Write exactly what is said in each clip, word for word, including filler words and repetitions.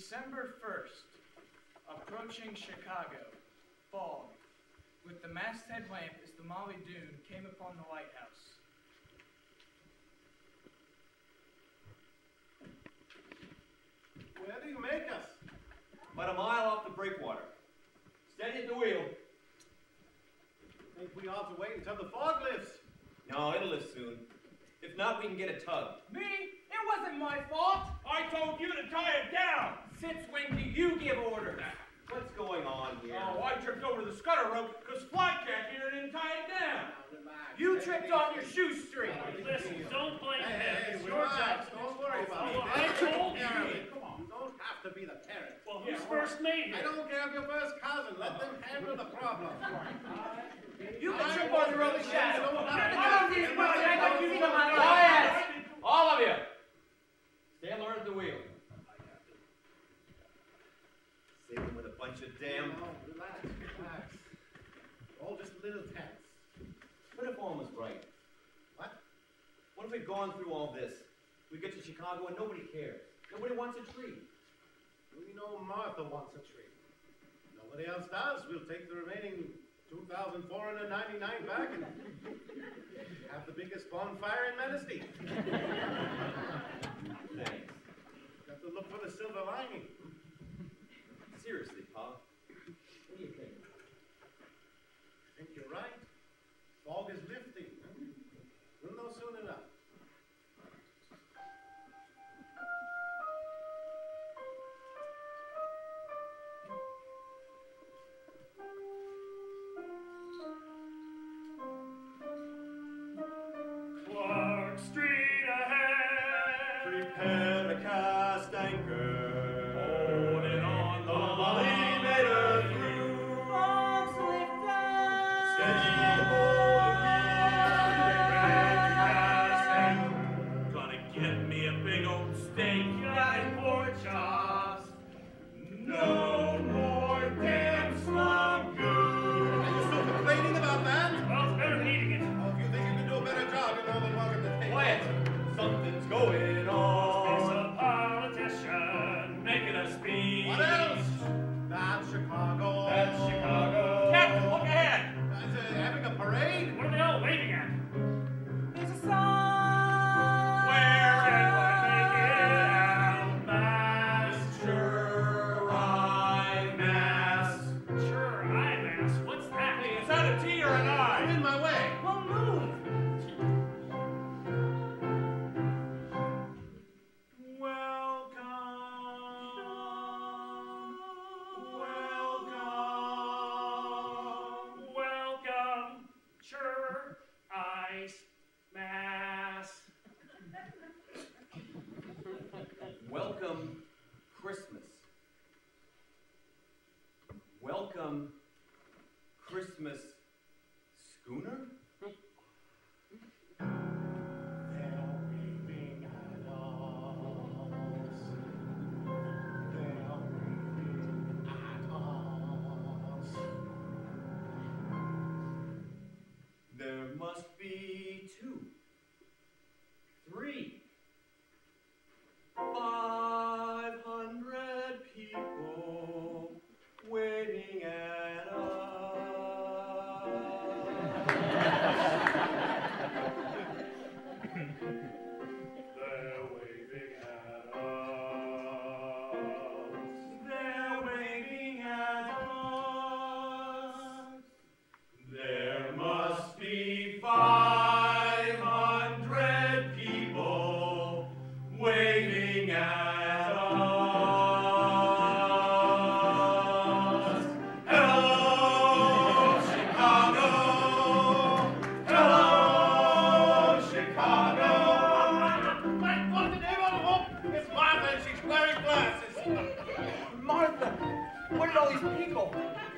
December first, approaching Chicago, fog, with the masthead lamp as the Molly Doone came upon the lighthouse. Where do you make us? About a mile off the breakwater. Steady at the wheel. Think we ought to wait until the fog lifts. No, it'll lift soon. If not, we can get a tug. Me? It wasn't my fault. I told you to tie it down. Since when do you give orders? What's going on here? Oh, I tripped over the scudder rope because Flycat here didn't tie it down. You tripped on your shoestring. Listen, don't blame Hey, him. hey, It's hey, your relax. job. Don't worry about it. I told you. Come on. You don't have to be the parent. Well, who's first mate I here? don't care if you're first cousin. Let them handle the problem. You can trip on your own shadow. I don't need money. I got you in my life. Quiet! All of you! Stay alert at the wheel. Sailing with a bunch of damn... No, relax, relax. All just a little tense. What if Alm was right? What? What if we'd gone through all this? We get to Chicago and nobody cares. Nobody wants a tree. We know Martha wants a tree. Nobody else does. We'll take the remaining two thousand four hundred ninety-nine back and have the biggest bonfire in Manistee. Thanks. Have to look for the silver lining. Seriously, Pa. What do you think? I think you're right. Fog is lifting. Huh? We'll know soon enough. Clark Street ahead. Prepare to cast anchor. Holding on the Molly made her through. Fog's lifted. Steady, hold Gonna get me a big old steak and pork chops. No more damn slum goo. Are you still complaining about that? Well, it's better than eating it. Oh, if you think you can do a better job, you're more than welcome to take Quiet! Something's going It's on. a politician making a speech. What else? That's Chicago. That's Chicago. Captain, look ahead. Is it having a parade? What are they all waving at? There's a sign. Where can I make it out, Master? I mass. Sure, I mass. What's that? Is that a T or an You're I? in my way. Well, move. Welcome. Welcome. Sure, ice mass. Welcome, Christmas. Welcome, Christmas, Schooner? They're waving at us. They're waving at us. There must be two, three, five hundred people waiting at us. They're waving at us. They're waving at us. There must be five hundred people waving at us. Hello, Chicago. Hello, Chicago. Like, what's the name of the hook? It's Martha and she's wearing glasses. Martha, what did all these people?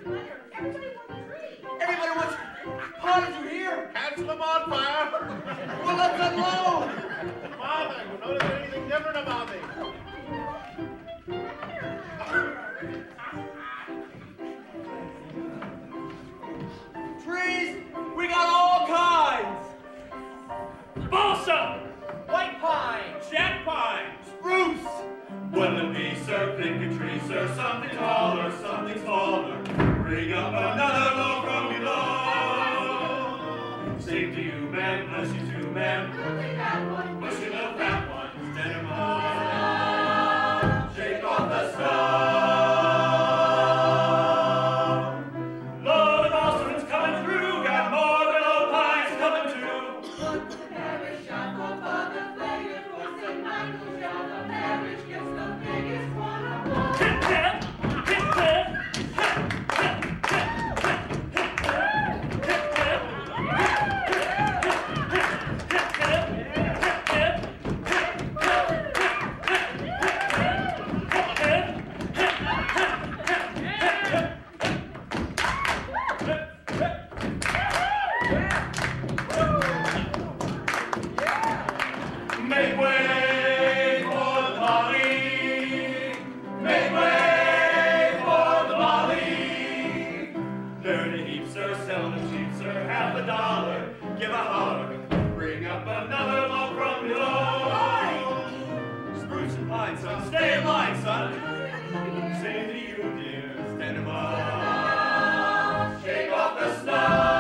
Everybody wants. How did you hear? Cancel the bonfire. Well, let's unload. Martha, you notice anything different about me? Trees, we got all kinds. Balsam, White pine, Jack pine. spruce, will it be Sir Pinkatry? Make way for the Molly. Make way for the Molly. Learn a heap, sir, sell them cheap, sir, half a dollar. Give a holler, bring up another log from below. Spruce and pine, son, stay in line, son. Say to you, dear, stand above. Shake off the snow.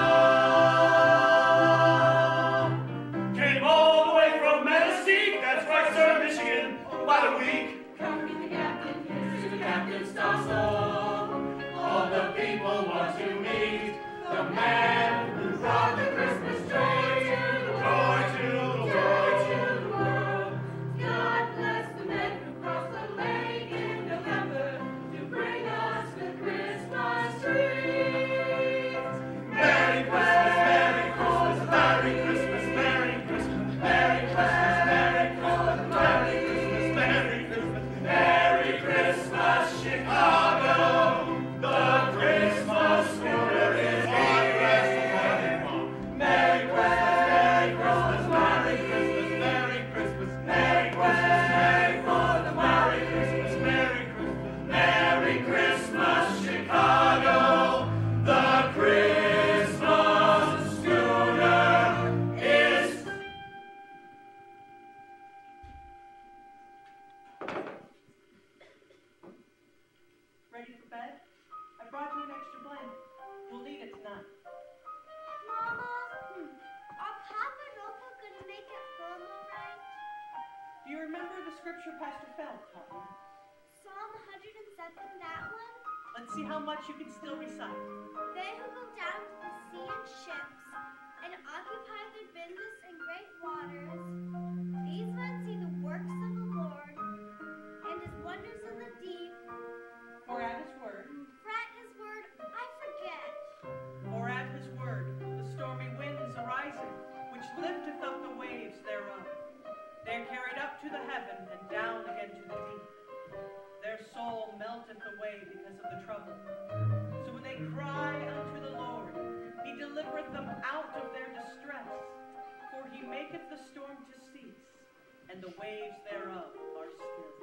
By the week, come meet the captain, here's to the captain's tussle. All the people want to meet the man who brought the Christmas joy to the world, to the world, to the world. God bless the men who crossed the lake in November to bring us the Christmas trees. Merry Christmas, Merry Christmas, Merry Christmas, Merry Christmas, Merry Christmas, Merry Christmas, Merry Christmas. Merry Christmas, Chicago. The Christmas schooner is here. Merry Christmas, Merry Christmas, Merry Christmas, Merry Christmas, Merry Christmas, Merry for the Merry Christmas, Merry Christmas, Merry Christmas, Chicago. The Christmas schooner is. Ready for bed? I brought you an extra blanket. We'll need it tonight. Mama, hmm. are Papa and Opa gonna make it home all right? Do you remember the scripture Pastor Feld taught you? Psalm one hundred seven, that one? Let's see how much you can still recite. They who go down to the sea in ships and occupy their business in great waters, these men see the works of the Lord and his wonders in the deep. For at his word, For at his word, I forget. for at his word, the stormy winds arising, which lifteth up the waves thereof. They are carried up to the heaven and down again to the deep. Their soul melteth away because of the trouble. So when they cry unto the Lord, he delivereth them out of their distress. For he maketh the storm to cease, and the waves thereof are still.